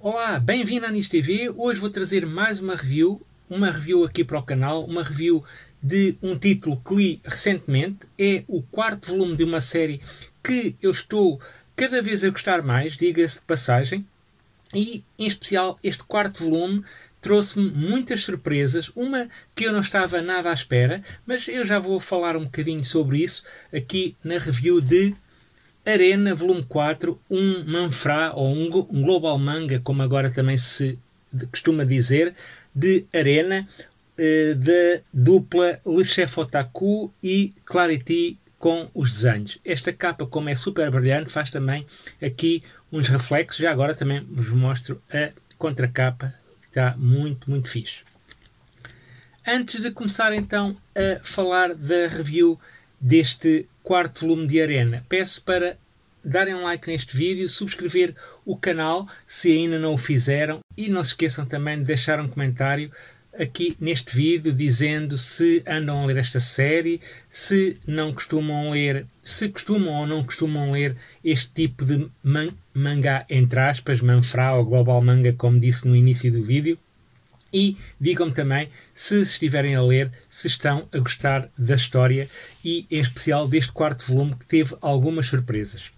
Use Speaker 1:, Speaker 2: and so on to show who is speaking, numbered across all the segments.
Speaker 1: Olá, bem-vindo à Anis TV. Hoje vou trazer mais uma review aqui para o canal, uma review de um título que li recentemente. É o quarto volume de uma série que eu estou cada vez a gostar mais, diga-se de passagem, e em especial este quarto volume trouxe-me muitas surpresas, uma que eu não estava nada à espera, mas eu já vou falar um bocadinho sobre isso aqui na review de Arena, volume 4, um manfrá ou um global manga, como agora também se costuma dizer, de Arena, da dupla Le Chef Otaku e Clarity com os desenhos. Esta capa, como é super brilhante, faz também aqui uns reflexos. Já agora também vos mostro a contracapa, que está muito, muito fixe. Antes de começar então a falar da review deste quarto volume de Arena, peço para darem um like neste vídeo, subscrever o canal se ainda não o fizeram e não se esqueçam também de deixar um comentário aqui neste vídeo dizendo se andam a ler esta série, se não costumam ler, se costumam ou não costumam ler este tipo de mangá, entre aspas, manfrá ou global manga, como disse no início do vídeo. E digam-me também, se estiverem a ler, se estão a gostar da história e, em especial, deste quarto volume que teve algumas surpresas.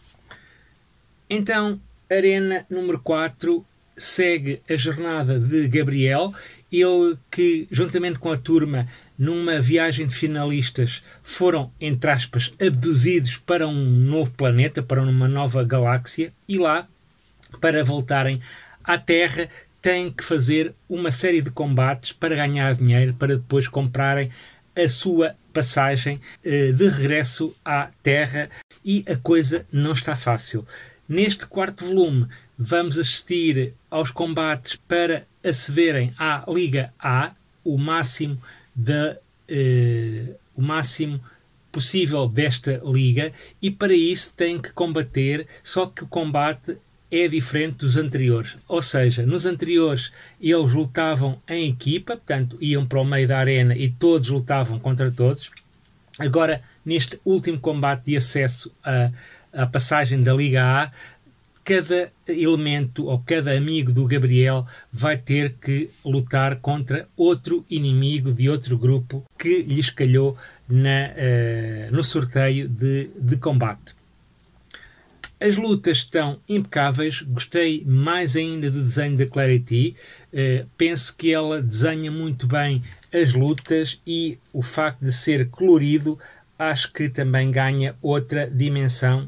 Speaker 1: Então, Arena número 4 segue a jornada de Gabriel, ele que, juntamente com a turma, numa viagem de finalistas, foram, entre aspas, abduzidos para um novo planeta, para uma nova galáxia, e lá, para voltarem à Terra, têm que fazer uma série de combates para ganhar dinheiro, para depois comprarem a sua passagem de regresso à Terra, e a coisa não está fácil. Neste quarto volume vamos assistir aos combates para acederem à Liga A, o máximo possível desta liga, e para isso têm que combater, só que o combate é diferente dos anteriores, ou seja, nos anteriores eles lutavam em equipa, portanto iam para o meio da arena e todos lutavam contra todos. Agora, neste último combate de acesso à passagem da Liga A, cada elemento ou cada amigo do Gabriel vai ter que lutar contra outro inimigo de outro grupo que lhes calhou no sorteio de combate. As lutas estão impecáveis, gostei mais ainda do desenho da Clarity, penso que ela desenha muito bem as lutas e o facto de ser colorido acho que também ganha outra dimensão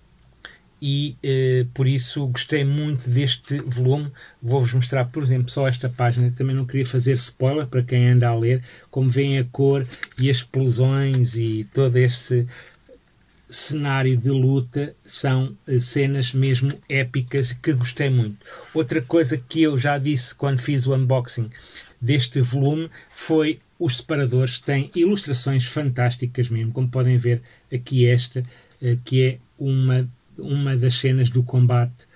Speaker 1: e por isso gostei muito deste volume. Vou-vos mostrar, por exemplo, só esta página, também não queria fazer spoiler para quem anda a ler, como veem a cor e as explosões e todo este cenário de luta são cenas mesmo épicas que gostei muito. Outra coisa que eu já disse quando fiz o unboxing deste volume foi os separadores, têm ilustrações fantásticas mesmo, como podem ver aqui esta, que é uma das cenas do combate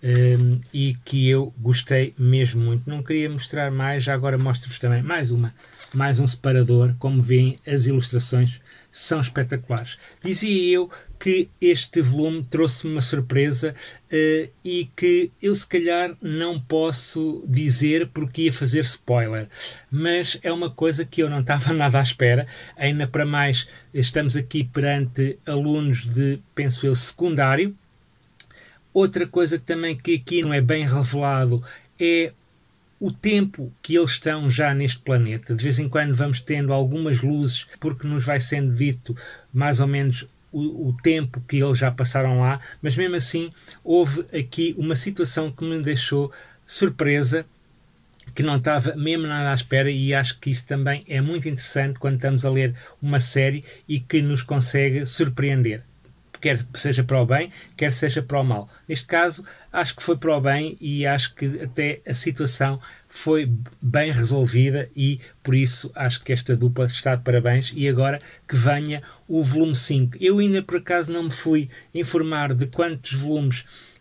Speaker 1: e que eu gostei mesmo muito. Não queria mostrar mais, já agora mostro-vos também mais um separador. Como veem, as ilustrações são espetaculares. Dizia eu que este volume trouxe-me uma surpresa e que eu se calhar não posso dizer porque ia fazer spoiler, mas é uma coisa que eu não estava nada à espera. Ainda para mais, estamos aqui perante alunos de, penso eu, secundário. Outra coisa que aqui não é bem revelado é o tempo que eles estão já neste planeta. De vez em quando vamos tendo algumas luzes, porque nos vai sendo dito mais ou menos o tempo que eles já passaram lá, mas mesmo assim houve aqui uma situação que me deixou surpresa, que não estava mesmo nada à espera, e acho que isso também é muito interessante quando estamos a ler uma série e que nos consegue surpreender. Quer seja para o bem, quer seja para o mal. Neste caso, acho que foi para o bem e acho que até a situação foi bem resolvida e por isso acho que esta dupla está de parabéns. E agora que venha o volume 5. Eu ainda por acaso não me fui informar de quantos volumes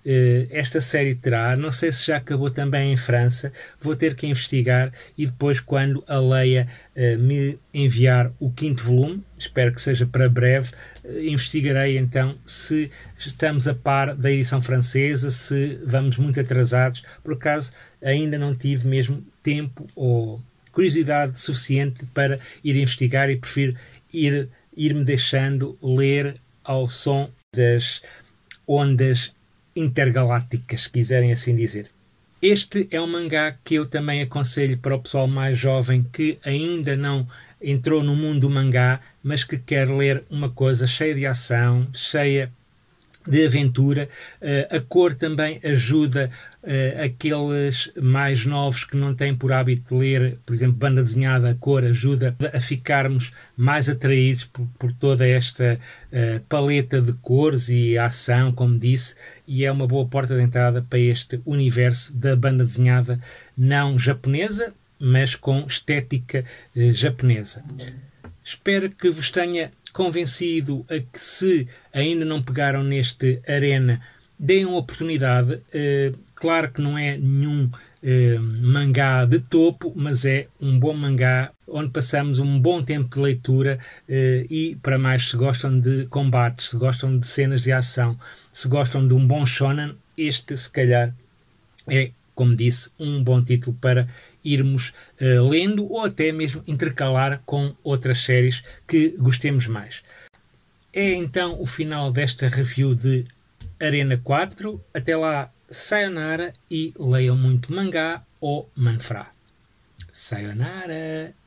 Speaker 1: esta série terá. Não sei se já acabou também em França. Vou ter que investigar e depois, quando a Leia me enviar o 5º volume, espero que seja para breve, investigarei então se estamos a par da edição francesa, se vamos muito atrasados. Por acaso ainda não tive mesmo tempo ou curiosidade suficiente para ir investigar e prefiro ir-me deixando ler ao som das ondas intergalácticas, se quiserem assim dizer. Este é um mangá que eu também aconselho para o pessoal mais jovem que ainda não entrou no mundo do mangá, mas que quer ler uma coisa cheia de ação, cheia de aventura. A cor também ajuda aqueles mais novos que não têm por hábito de ler, por exemplo, banda desenhada. A cor ajuda a ficarmos mais atraídos por toda esta paleta de cores e ação, como disse, e é uma boa porta de entrada para este universo da banda desenhada não japonesa, mas com estética japonesa. Espero que vos tenha convencido a que, se ainda não pegaram neste Arena, deem uma oportunidade. Claro que não é nenhum mangá de topo, mas é um bom mangá onde passamos um bom tempo de leitura, e para mais, se gostam de combates, se gostam de cenas de ação, se gostam de um bom shonen, este se calhar é, como disse, um bom título para irmos lendo ou até mesmo intercalar com outras séries que gostemos mais. É então o final desta review de Arena 4. Até lá, sayonara e leiam muito mangá ou manfra. Sayonara!